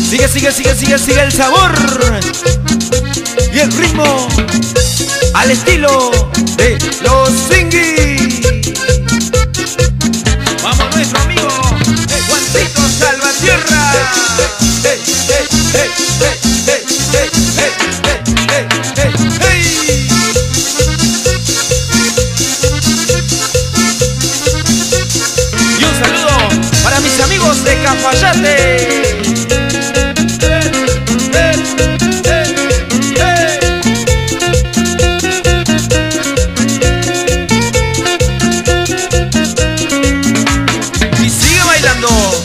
Sigue, sigue, sigue, sigue, sigue el sabor y el ritmo al estilo de los Swingy. Vamos nuestro amigo Juancito Salvatierra. Y un saludo para mis amigos de Cafayate. Y sigue bailando.